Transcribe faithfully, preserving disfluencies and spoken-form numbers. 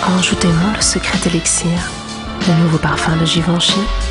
Ajoutez-moi le secret élixir, le nouveau parfum de Givenchy.